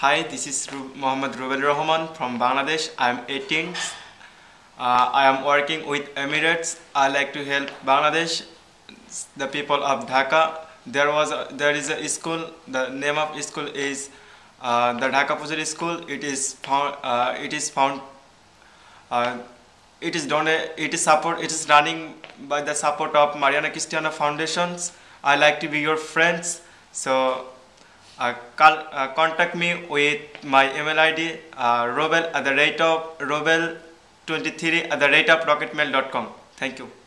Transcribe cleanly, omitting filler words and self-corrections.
Hi, this is Mohammad Rehman from Bangladesh. I am 18. I am working with Emirates. I like to help Bangladesh, the people of Dhaka. There is a school. The name of school is the Dhaka Pujari School. It is found. Uh, it is running by the support of Mariana Cristiana Foundations. I like to be your friends. So contact me with my email ID robel@robel23@rocketmail.com. Thank you.